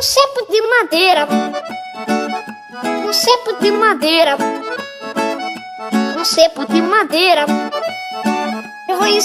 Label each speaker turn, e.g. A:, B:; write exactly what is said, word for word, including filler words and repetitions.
A: Um cepo de madeira, um cepo de madeira, um cepo de madeira. Eu vou